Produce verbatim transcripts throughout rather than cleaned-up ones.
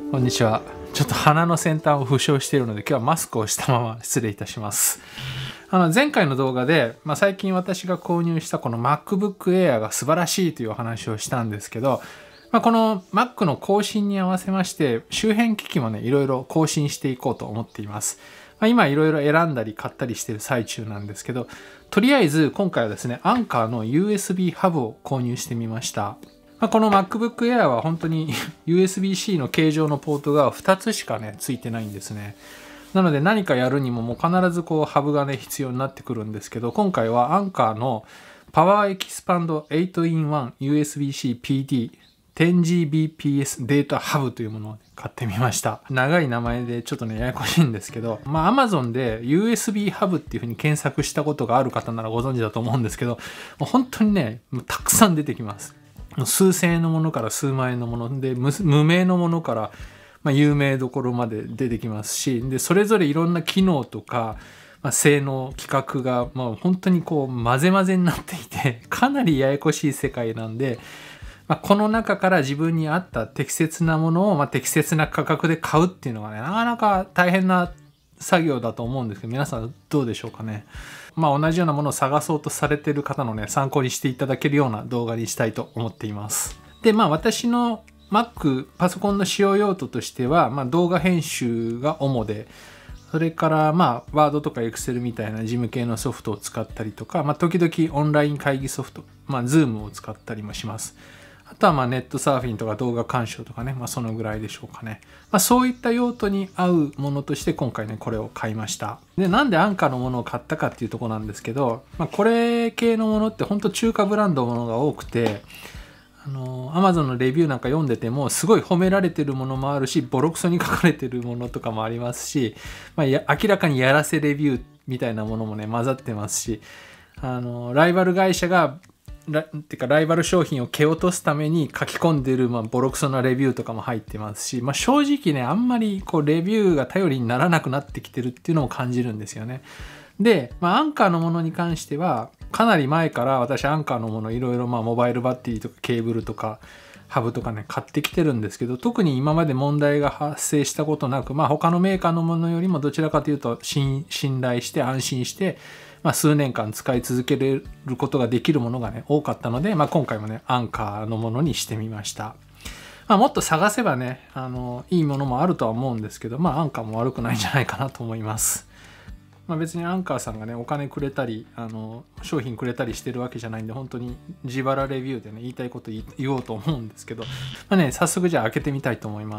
こんにちは。ちょっと鼻の先端を負傷しているので、今日はマスクをしたまま失礼いたします。あの前回の動画で、まあ、最近私が購入したこの MacBook Air が素晴らしいというお話をしたんですけど、まあ、この Mac の更新に合わせまして、周辺機器もね、いろいろ更新していこうと思っています。まあ、今いろいろ選んだり買ったりしている最中なんですけど、とりあえず今回はですね、アンカーの ユーエスビー ハブを購入してみました。まあ、この MacBook Air は本当に ユーエスビー-C の形状のポートがふたつしかね、ついてないんですね。なので何かやるにももう必ずこうハブがね、必要になってくるんですけど、今回はアンカーの Power Expand エイトインワン ユーエスビー-C ピーディーテンジービーピーエス データハブというものを買ってみました。長い名前でちょっとね、ややこしいんですけど、まあ Amazon で ユーエスビー ハブっていう風に検索したことがある方ならご存知だと思うんですけど、もう本当にね、もうたくさん出てきます。数千円のものから数万円のもので、無, 無名のものから、まあ、有名どころまで出てきますし、でそれぞれいろんな機能とか、まあ、性能規格が、まあ、本当にこう混ぜ混ぜになっていて、かなりややこしい世界なんで、まあ、この中から自分に合った適切なものを、まあ、適切な価格で買うっていうのがね、なかなか大変な作業だと思うんですけど、皆さんどうでしょうかね。まあ同じようなものを探そうとされている方のね、参考にしていただけるような動画にしたいと思っています。で、まあ私の Mac、パソコンの使用用途としては、まあ動画編集が主で、それからまあ Word とか Excel みたいな事務系のソフトを使ったりとか、まあ時々オンライン会議ソフト、まあ Zoom を使ったりもします。あとはまあネットサーフィンとか動画鑑賞とかね、まあそのぐらいでしょうかね。まあそういった用途に合うものとして今回ね、これを買いました。で、なんでアンカーのものを買ったかっていうところなんですけど、まあこれ系のものって本当中華ブランドのものが多くて、あの、Amazon のレビューなんか読んでてもすごい褒められてるものもあるし、ボロクソに書かれてるものとかもありますし、まあや明らかにやらせレビューみたいなものもね、混ざってますし、あの、ライバル会社がラてかライバル商品を蹴落とすために書き込んでる、まあ、ボロクソなレビューとかも入ってますし、まあ、正直ねあんまりこうレビューが頼りにならなくなってきてるっていうのを感じるんですよね。で、まあ、アンカーのものに関してはかなり前から私アンカーのものいろいろまあモバイルバッテリーとかケーブルとかハブとかね買ってきてるんですけど、特に今まで問題が発生したことなく、まあ、他のメーカーのものよりもどちらかというと信頼して安心してまあ数年間使い続けることができるものがね多かったので、まあ、今回もねアンカーのものにしてみました。まあ、もっと探せばねあのいいものもあるとは思うんですけど、まあアンカーも悪くないんじゃないかなと思います。まあ、別にアンカーさんがねお金くれたりあの商品くれたりしてるわけじゃないんで、本当に自腹レビューでね言いたいこと言おうと思うんですけど、まあね、早速じゃあ開けてみたいと思います。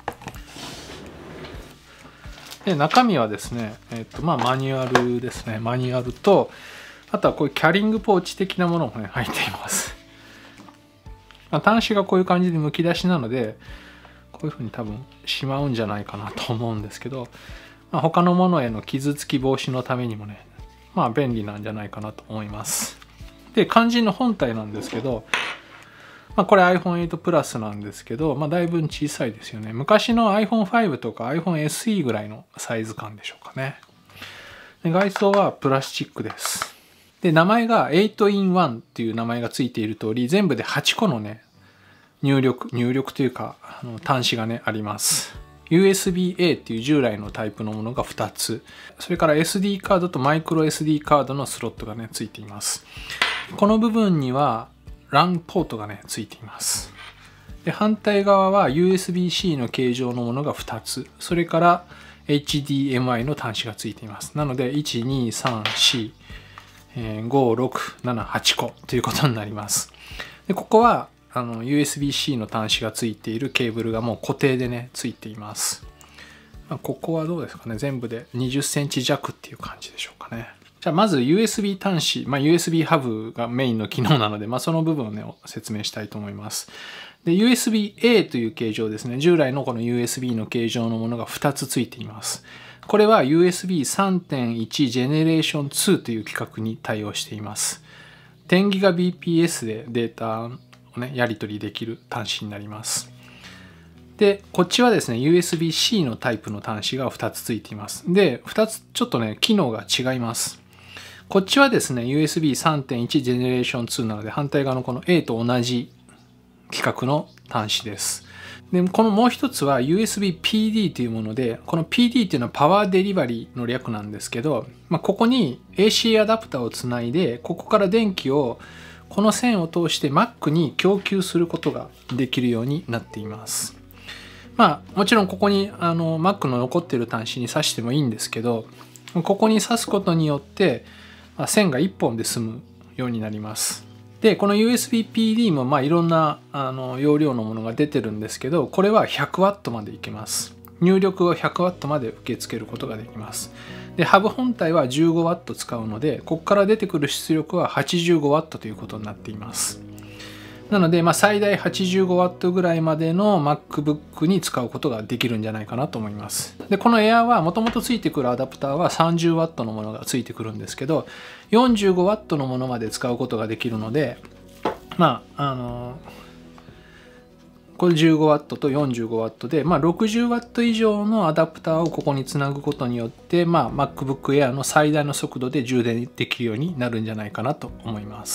で中身はですね、えっとまあ、マニュアルですね。マニュアルと、あとはこういうキャリングポーチ的なものもね、入っています。まあ、端子がこういう感じでむき出しなので、こういうふうに多分しまうんじゃないかなと思うんですけど、まあ、他のものへの傷つき防止のためにもね、まあ便利なんじゃないかなと思います。で、肝心の本体なんですけど、まあ、これ アイフォンエイト プラスなんですけど、まあ、だいぶ小さいですよね。昔の アイフォンファイブ とか アイフォンエスイー ぐらいのサイズ感でしょうかね。で外装はプラスチックです。で、名前がエイトインワンっていう名前がついている通り、全部ではちこのね、入力、入力というか、あの端子がね、あります。ユーエスビーエー っていう従来のタイプのものがふたつ。それから エスディー カードとマイクロ エスディー カードのスロットがね、ついています。この部分には、ラン ポートがね、ついています。で、反対側は ユーエスビー-C の形状のものがふたつ。それから エイチディーエムアイ の端子がついています。なので、いち、に、さん、よん、ご、ろく、なな、はちこということになります。で、ここはあの ユーエスビー-C の端子がついているケーブルがもう固定でね、ついています。まあ、ここはどうですかね。全部でにじゅっセンチ弱っていう感じでしょうかね。じゃあまず ユーエスビー 端子、まあ、ユーエスビー ハブがメインの機能なので、まあ、その部分をね、説明したいと思います。で、ユーエスビーエー という形状ですね。従来のこの ユーエスビー の形状のものがふたつついています。これは ユーエスビーさんてんいち ジェネレーションツーという規格に対応しています。じゅうギガビーピーエス でデータをね、やり取りできる端子になります。で、こっちはですね、ユーエスビー-C のタイプの端子がふたつついています。で、ふたつちょっとね、機能が違います。こっちはですね、ユーエスビーさんてんいち ジェネレーションツーなので、反対側のこの A と同じ規格の端子です。 で、このもう一つは ユーエスビーピーディー というもので、この ピーディー っていうのはパワーデリバリーの略なんですけど、まあ、ここに エーシー アダプターをつないで、ここから電気をこの線を通して Mac に供給することができるようになっています。まあもちろんここにあの Mac の残っている端子に挿してもいいんですけど、ここに挿すことによって、まあ、線がいっぽんで済むようになります。で、この ユーエスビーピーディー もまあいろんなあの容量のものが出てるんですけど、これは ひゃくワット までいけます。入力を ひゃくワット まで受け付けることができます。で、ハブ本体は じゅうごワット 使うので、ここから出てくる出力は はちじゅうごワット ということになっています。なので、まあ、最大 はちじゅうごワット ぐらいまでの MacBook に使うことができるんじゃないかなと思います。で、この Air はもともとついてくるアダプターは さんじゅうワット のものがついてくるんですけど、よんじゅうごワット のものまで使うことができるので、まあ、あのこれ じゅうごワット と よんじゅうごワット で、まあ、ろくじゅうワット 以上のアダプターをここにつなぐことによって、まあ、MacBook Air の最大の速度で充電できるようになるんじゃないかなと思います。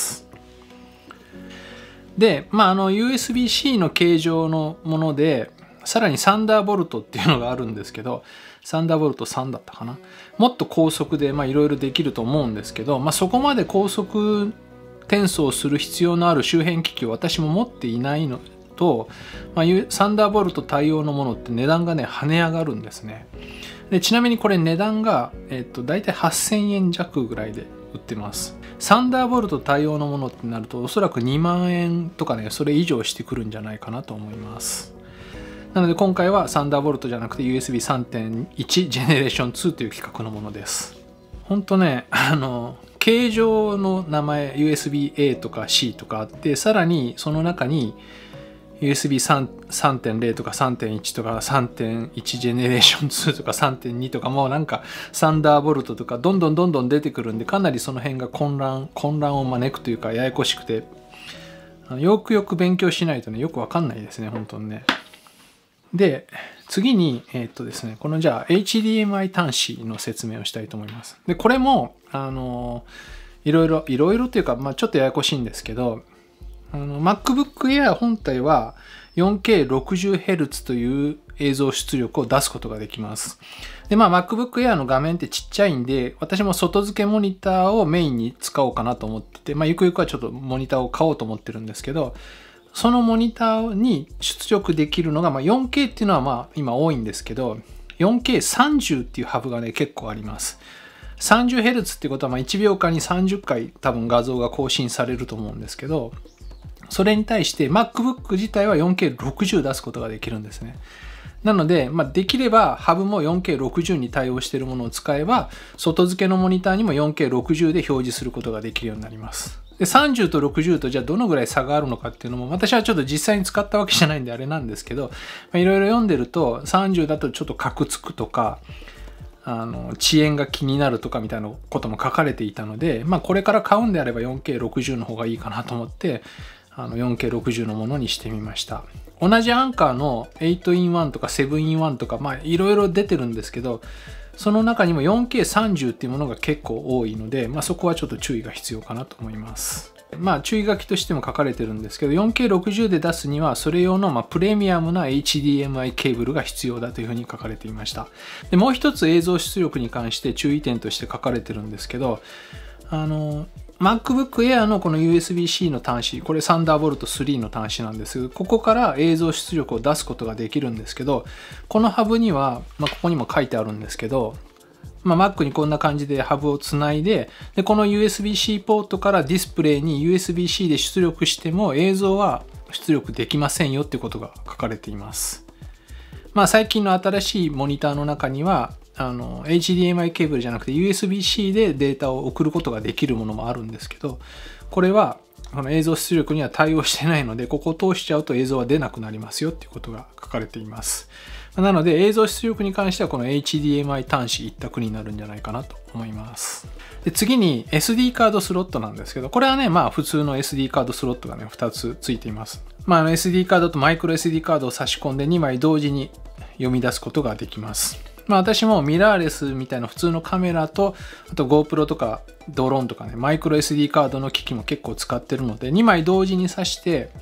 で、まあ、あの ユーエスビー-C の形状のもので、さらにサンダーボルトっていうのがあるんですけど、サンダーボルトさんだったかな。もっと高速でいろいろできると思うんですけど、まあ、そこまで高速転送する必要のある周辺機器を私も持っていないのと、まあ、サンダーボルト対応のものって値段がね跳ね上がるんですね。でちなみにこれ値段が、えっと、大体はっせんえん弱ぐらいで売ってます。サンダーボルト対応のものってなるとおそらくにまんえんとかねそれ以上してくるんじゃないかなと思います。なので今回はサンダーボルトじゃなくて ユーエスビーさんてんいち ジェネレーションツーという企画のものです。ほんとねあの形状の名前 ユーエスビーエー とか C とかあって、さらにその中に ユーエスビーさんてんゼロ とか さんてんいち とか さんてんいち ジェネレーションツーとか さんてんに とかもうなんかサンダーボルトとかどんどんどんどん出てくるんで、かなりその辺が混乱混乱を招くというかややこしくて、よくよく勉強しないとねよくわかんないですね本当にね。で次に、えーっとですね、このじゃあ エイチディーエムアイ 端子の説明をしたいと思います。でこれもあのいろいろいろいろというか、まあ、ちょっとややこしいんですけど、あの MacBook Air 本体は よんケーろくじゅうヘルツ という映像出力を出すことができます。で、まあ MacBook Air の画面ってちっちゃいんで、私も外付けモニターをメインに使おうかなと思ってて、まあゆくゆくはちょっとモニターを買おうと思ってるんですけど、そのモニターに出力できるのが、まあ、よんケー っていうのはまあ今多いんですけど、よんケーさんじゅう っていうハブがね結構あります。さんじゅうヘルツ っていうことはまあいちびょうかんにさんじゅっかい多分画像が更新されると思うんですけど、それに対して MacBook 自体は よんケーろくじゅう 出すことができるんですね。なので、まあ、できればハブも よんケーろくじゅう に対応しているものを使えば、外付けのモニターにも よんケーろくじゅう で表示することができるようになります。でさんじゅうとろくじゅうとじゃあどのぐらい差があるのかっていうのも私はちょっと実際に使ったわけじゃないんであれなんですけど、いろいろ読んでるとさんじゅうだとちょっとカクつくとか、あの遅延が気になるとかみたいなことも書かれていたので、まあ、これから買うんであれば よんケーろくじゅう の方がいいかなと思ってあの よんケーろくじゅう のものにしてみました。同じアンカーの エイトインワン とか セブンインワン とかまあいろいろ出てるんですけど、その中にも よんケーさんじゅう っていうものが結構多いので、まあ、そこはちょっと注意が必要かなと思います。まあ注意書きとしても書かれてるんですけど、 よんケーろくじゅう で出すにはそれ用のまあプレミアムな エイチディーエムアイ ケーブルが必要だというふうに書かれていました。でもう一つ映像出力に関して注意点として書かれてるんですけど、あの MacBook Air のこの ユーエスビー-C の端子、これ サンダーボルトスリーの端子なんですが、ここから映像出力を出すことができるんですけど、このハブには、まあ、ここにも書いてあるんですけど、まあ、Mac にこんな感じでハブをつないで、でこの ユーエスビー-C ポートからディスプレイに ユーエスビー-C で出力しても映像は出力できませんよっていうことが書かれています。まあ、最近の新しいモニターの中にはあの エイチディーエムアイ ケーブルじゃなくて ユーエスビー-C でデータを送ることができるものもあるんですけど、これはこの映像出力には対応してないので、ここを通しちゃうと映像は出なくなりますよっていうことが書かれています。なので映像出力に関してはこの エイチディーエムアイ 端子一択になるんじゃないかなと思います。で次に エスディー カードスロットなんですけど、これはねまあ普通の エスディー カードスロットがねふたつついています。まあ、あの エスディー カードとマイクロ エスディー カードを差し込んでにまい同時に読み出すことができます。まあ私もミラーレスみたいな普通のカメラと、あと GoPro とかドローンとかね、マイクロ エスディー カードの機器も結構使ってるので、にまい同時に挿して、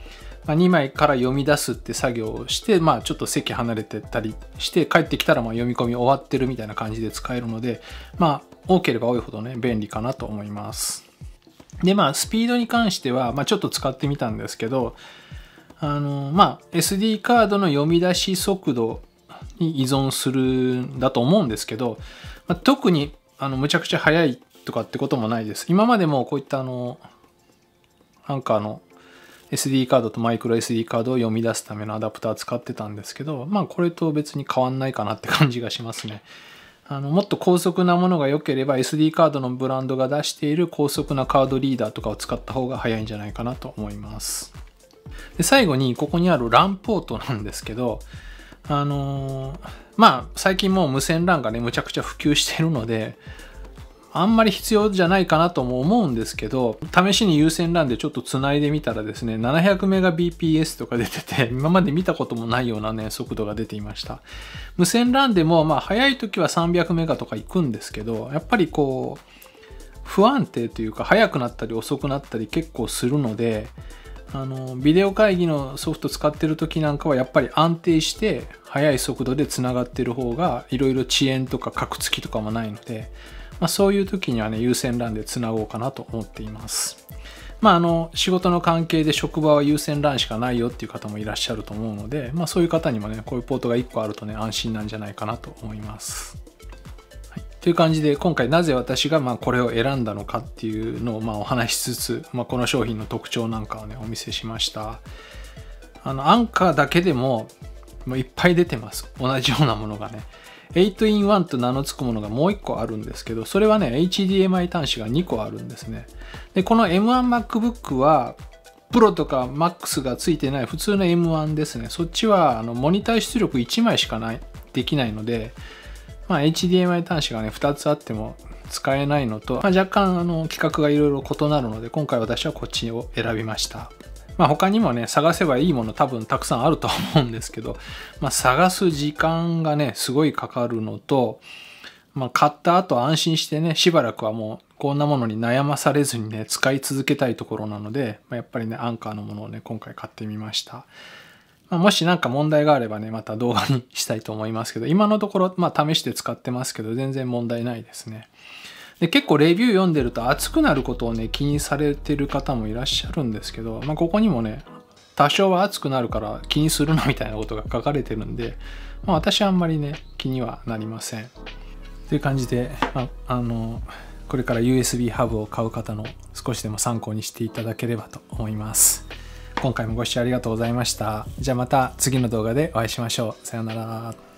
まあ、にまいから読み出すって作業をして、まあ、ちょっと席離れてたりして帰ってきたらまあ読み込み終わってるみたいな感じで使えるので、まあ、多ければ多いほどね便利かなと思います。でまあスピードに関しては、まあ、ちょっと使ってみたんですけど、あのまあ エスディー カードの読み出し速度に依存するんだと思うんですけど、まあ、特にあのむちゃくちゃ速いとかってこともないです。今までもこういったあのアンカーの エスディー カードとマイクロ エスディー カードを読み出すためのアダプター使ってたんですけど、まあこれと別に変わんないかなって感じがしますね。あのもっと高速なものが良ければ エスディー カードのブランドが出している高速なカードリーダーとかを使った方が早いんじゃないかなと思います。で最後にここにある ラン ポートなんですけど、あのー、まあ最近もう無線 ラン がねむちゃくちゃ普及しているのであんまり必要じゃないかなとも思うんですけど、試しに有線 ラン でちょっと繋いでみたらですね、ななひゃくメガビーピーエス とか出てて、今まで見たこともないようなね、速度が出ていました。無線 ラン でも、まあ、速い時はさんびゃくメガとか行くんですけど、やっぱりこう、不安定というか、速くなったり遅くなったり結構するので、あの、ビデオ会議のソフト使ってる時なんかは、やっぱり安定して、速い速度で繋がってる方が、いろいろ遅延とかカクつきとかもないので、まあ、そういう時にはね、有線 ラン でつなごうかなと思っています。まあ、あの、仕事の関係で職場は有線 ラン しかないよっていう方もいらっしゃると思うので、まあ、そういう方にもね、こういうポートがいっこあるとね、安心なんじゃないかなと思います。はい、という感じで、今回なぜ私がまあこれを選んだのかっていうのをまあお話しつつ、まあ、この商品の特徴なんかをね、お見せしました。あの、アンカーだけでも、もういっぱい出てます。同じようなものがね。エイトインワン と名の付くものがもういっこあるんですけど、それはね、エイチディーエムアイ 端子がにこあるんですね。で、この エムワンマックブック は、プロとか マックス が付いてない普通の エムワン ですね。そっちは、あの、モニター出力いちまいしかない、できないので、まあ、エイチディーエムアイ 端子がね、ふたつあっても使えないのと、まあ、若干、あの、規格がいろいろ異なるので、今回私はこっちを選びました。まあ他にもね、探せばいいもの多分たくさんあるとは思うんですけど、まあ探す時間がね、すごいかかるのと、まあ買った後安心してね、しばらくはもうこんなものに悩まされずにね、使い続けたいところなので、まあ、やっぱりね、アンカーのものをね、今回買ってみました。まあ、もしなんか問題があればね、また動画にしたいと思いますけど、今のところ、まあ試して使ってますけど、全然問題ないですね。で結構レビュー読んでると熱くなることをね気にされてる方もいらっしゃるんですけど、まあ、ここにもね多少は熱くなるから気にするなみたいなことが書かれてるんで、まあ、私はあんまりね気にはなりませんという感じで、まあ、あのこれから ユーエスビー ハブを買う方の少しでも参考にしていただければと思います。今回もご視聴ありがとうございました。じゃあまた次の動画でお会いしましょう。さようなら。